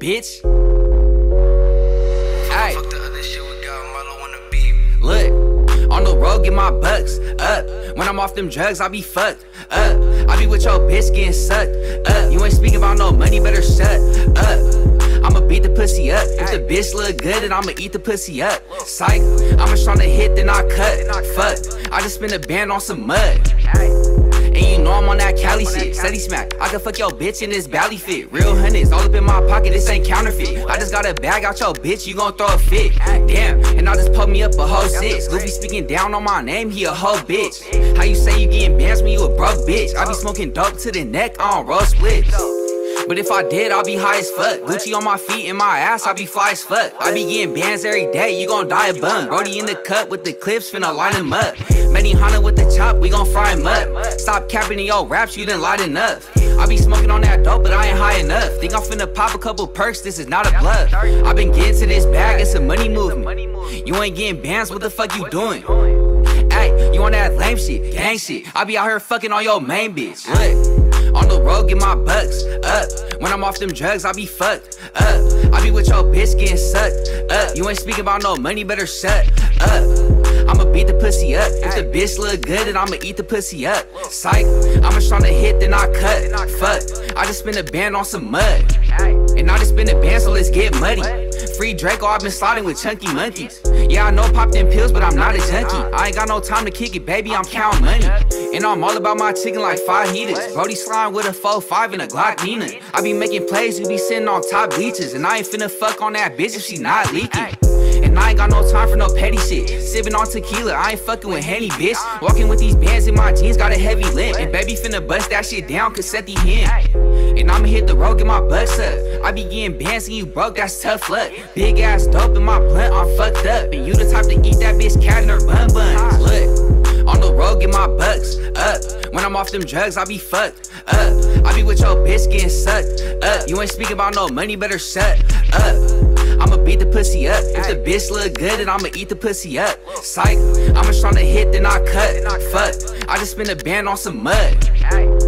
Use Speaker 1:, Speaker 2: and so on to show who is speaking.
Speaker 1: bitch. Ay.
Speaker 2: Fuck the other shit we got, Marlo on the beat.
Speaker 1: Look, on the road, get my bucks up. When I'm off them drugs, I be fucked up. I be with your bitch getting sucked up. You ain't speaking about no money, better shut up. I'ma beat the pussy up. If the bitch look good, then I'ma eat the pussy up. Psych, I'm just tryna hit, then I cut. Fuck, I just spin a band on some mud. And you know I'm on that Cali shit. Steady smack, I can fuck your bitch in this belly fit. Real hundreds, all up in my pocket, this ain't counterfeit. I just got a bag out your bitch, you gon' throw a fit. Damn, and I just pulled me up a whole 6. Goofy speaking down on my name, he a whole bitch. How you say you getting bands when you a broke bitch? I be smoking dope to the neck, I don't roll splits. But if I did, I'll be high as fuck. Gucci on my feet and my ass, I be fly as fuck. I be getting bands every day, you gon' die a bum. Brody in the cut with the clips, finna line him up. Many Honda with the chop, we gon' fry him up. Stop capping in your raps, you done lied enough. I be smoking on that dope, but I ain't high enough. Think I'm finna pop a couple perks, this is not a bluff. I been getting to this bag, it's a money movement. You ain't getting bands, what the fuck you doing? Ay, you on that lame shit, gang shit. I be out here fucking on your main bitch. Look. On the road, get my bucks up. When I'm off them drugs, I be fucked up. I be with your bitch getting sucked up. You ain't speaking about no money, better shut up. I'ma beat the pussy up. If the bitch look good, then I'ma eat the pussy up. Psych, I'm just tryna hit, then I cut. Fuck, I just spin a band on some mud. And I just spin a band, so let's get muddy. Free Draco, I've been sliding with chunky monkeys. Yeah, I know pop them pills, but I'm not a junkie. I ain't got no time to kick it, baby, I'm counting money. And I'm all about my chicken like fajitas. Brody slime with a 4-5 and a Glock Nina. I be making plays, you be sitting on top bleachers. And I ain't finna fuck on that bitch if she not leaking. And I ain't got no time for no petty shit. Sipping on tequila, I ain't fucking with Henny, bitch. Walking with these bands in my jeans, got a heavy limp. And baby finna bust that shit down, cassette the hand. And I'ma hit the road, get my bucks up. I be getting bands and you broke, that's tough luck. Big ass dope in my blunt, I'm fucked up. And you the type to eat that bitch cat in her bun buns. Look, on the road, get my bucks up. When I'm off them drugs, I be fucked up. I be with your bitch getting sucked up. You ain't speaking about no money, better shut up. I'ma beat the pussy up. If the bitch look good, then I'ma eat the pussy up. Psych, I'm just tryna hit, then I cut. Fuck, I just spin a band on some mud.